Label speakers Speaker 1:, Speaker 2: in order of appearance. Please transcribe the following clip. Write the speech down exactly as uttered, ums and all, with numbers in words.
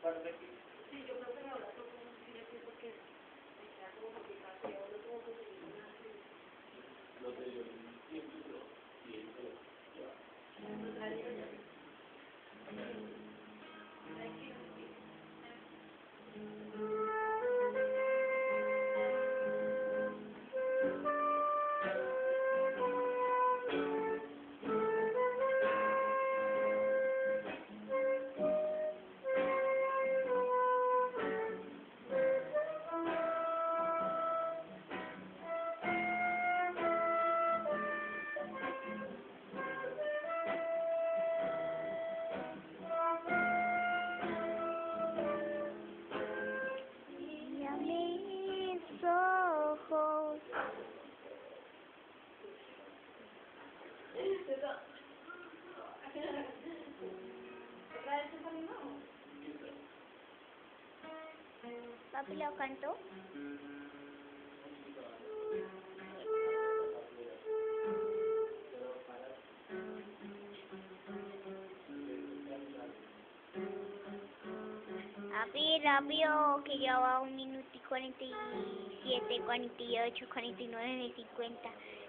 Speaker 1: Sí, yo creo que me habrá tocado un filete porque me queda como complicado, yo no puedo conseguir una así. Lo de yo, siempre lo siento. Lo traía ya.
Speaker 2: Y a mis ojos. ¿Papi lo cantó? Papi, rápido, que ya va un minuto y cuarenta y siete, cuarenta y ocho, cuarenta y nueve, cincuenta.